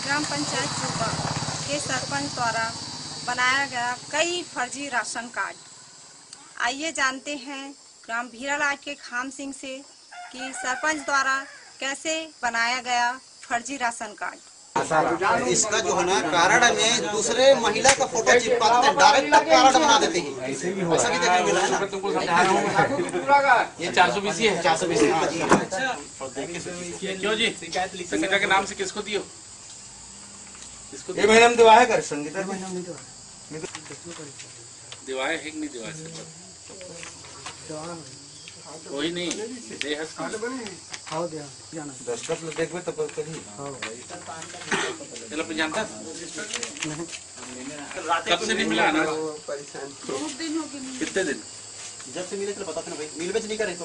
ग्राम पंचायत चूबा के सरपंच द्वारा बनाया गया कई फर्जी राशन कार्ड। आइए जानते हैं ग्राम भीरालाल के खाम सिंह से कि सरपंच द्वारा कैसे बनाया गया फर्जी राशन कार्ड। इसका जो है ना कार्ड में दूसरे महिला का फोटो चिपकाते हैं, डायरेक्ट कार्ड बना देते हैं। ऐसा भी देखने मिला है ना। तुमको समझा रहा हूँ। ये 420 है, 420 क्यों जी? संगीता के नाम से किसको दियो? ये महीना में दिवाए कर संगीता महीना में दिवाए है कि नहीं दिवाए कोई नहीं दस्तखत में देखबे तो कहीं चलो जानता कब से नहीं मिला ना? कितने दिन जब से मिले पता था ना भाई, मिल बेच नहीं करे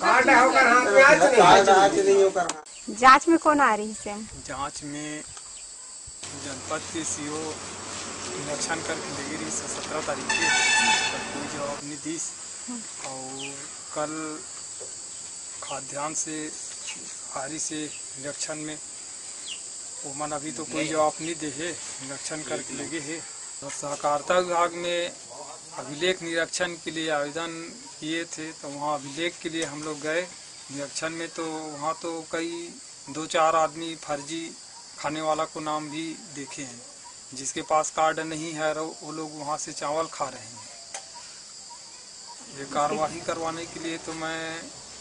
तो जांच में कौन आ रही है? जांच में जनपद के सीओ निरीक्षण करके लगी रही 17 तारीख के कोई जवाब नहीं दी। और कल खाद्यान्न से हारी से निरीक्षण में वो मन अभी तो कोई जवाब नहीं दे है, निरीक्षण करके लगे है। और सहकारिता विभाग में अभिलेख निरीक्षण के लिए आवेदन किए थे, तो वहाँ अभिलेख के लिए हम लोग गए निरीक्षण में। तो वहाँ तो कई 2-4 आदमी फर्जी खाने वाला को नाम भी देखे हैं, जिसके पास कार्ड नहीं है वो लोग वहाँ से चावल खा रहे हैं। ये कार्यवाही करवाने के लिए तो मैं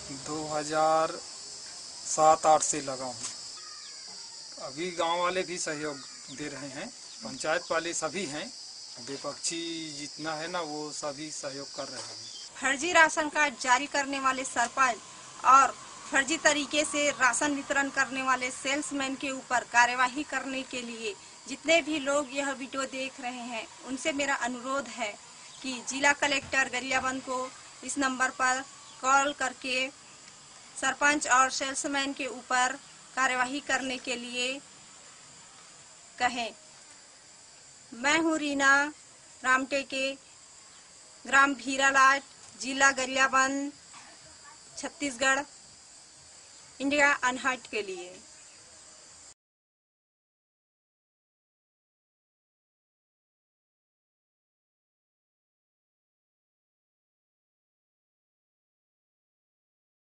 2007-8 से लगा हूँ। अभी गांव वाले भी सहयोग दे रहे हैं, पंचायत वाले सभी हैं, विपक्षी जितना है ना वो सभी सहयोग कर रहे हैं। फर्जी राशन कार्ड जारी करने वाले सरपंच और फर्जी तरीके से राशन वितरण करने वाले सेल्समैन के ऊपर कार्यवाही करने के लिए जितने भी लोग यह वीडियो देख रहे हैं उनसे मेरा अनुरोध है कि जिला कलेक्टर गरियाबंद को इस नंबर पर कॉल करके सरपंच और सेल्समैन के ऊपर कार्यवाही करने के लिए कहें। मैं हूँ रीना रामटेके, ग्राम भीरालाल, जिला गरियाबंद, छत्तीसगढ़, इंडिया अनहर्ट के लिए।